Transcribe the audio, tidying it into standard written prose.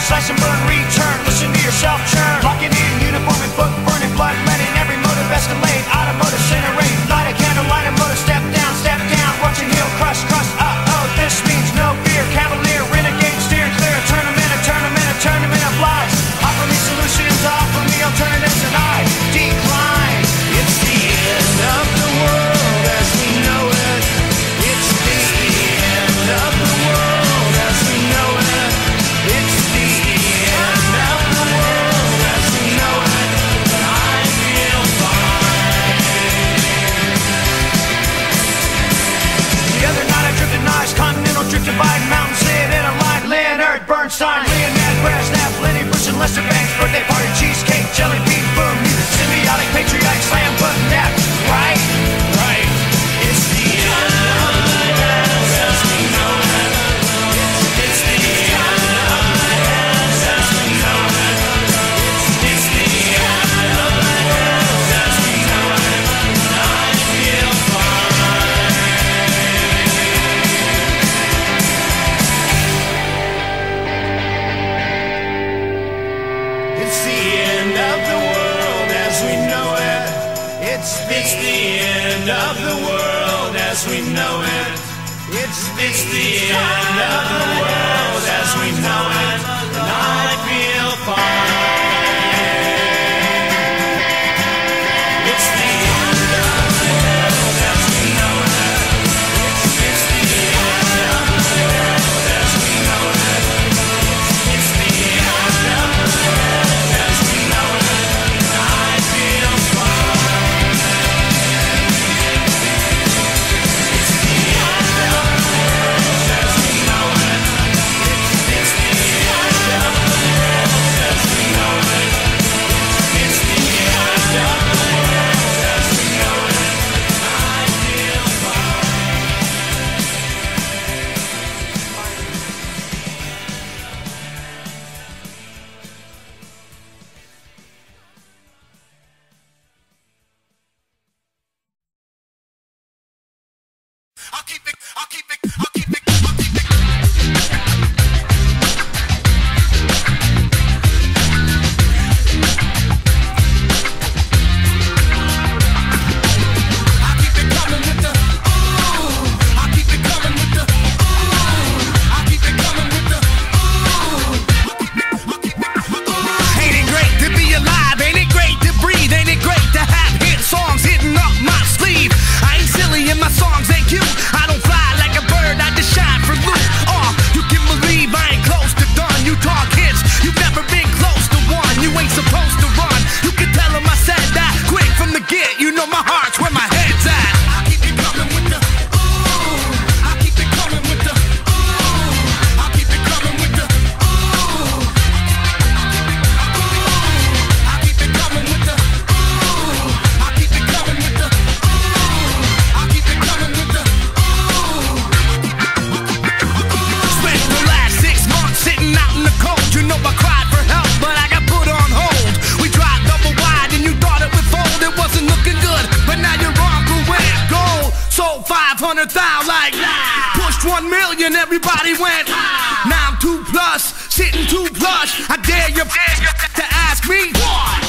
slice and burn, return. Listen to yourself churn. Locking in, uniform and book, burning blood, letting every motive escalate. Automotive incinerate, light a candle, light a motor, step down, watching heel crush, crush. This means no fear, cavalier, renegade, steer clear. Tournament of lies. Offer me solutions, offer me alternatives, and I decline. It's the end of the world as we know it. It's the end of the world as we know it. It's the end of the world as we know it. I feel fine. The other night I drifted nice, continental drift divide, mountain slid in a line. Leonard Bernstein, Leonard Brasnap, Lenny Bruce and Lester Banks, birthday party, cheesecake, jelly bean, boom, symbiotic, patriotic, slam, button, nap, right? Right. It's the end of the world as we know it. It's the end of the world as we know it. It's the end of the world as we know it. I feel fine. It's the end of the world as we know it. It's the end of the world as we know it. It's the end of the world as we know it. And I feel fine. It's the end of the world as we know it. It's the end of the world as we know it. It's the end of the world as we know it. And I feel fine. It's the end of the world as we know it. It's the end of the world as we know it. It's the end of the world as we know it. I feel fine. I'll keep it. Ain't it great to be alive? Ain't it great to breathe? Ain't it great to have hit songs hitting up my sleeve? I ain't silly and my songs ain't cute. I don't fly like a bird, I just shine for loot. You can believe I ain't close to done. You talk hits, you've never been close to one. You ain't supposed to run. You can tell them I said that quick from the get. You know my heart's where my head's at. I keep it coming with the ooh. I keep it coming with the ooh. I keep it coming with the ooh. I keep it coming with the ooh. I keep it coming with the ooh. I keep it coming with the ooh. Spent the last 6 months sitting out in the cold. You know I cried for help, but I got put on hold. We tried double wide and you thought it would fold. It wasn't looking good, but now you're on the way. Gold sold 500,000 like pushed 1 million. Everybody went. Now I'm 2+, sitting too plush. I dare you to ask me what.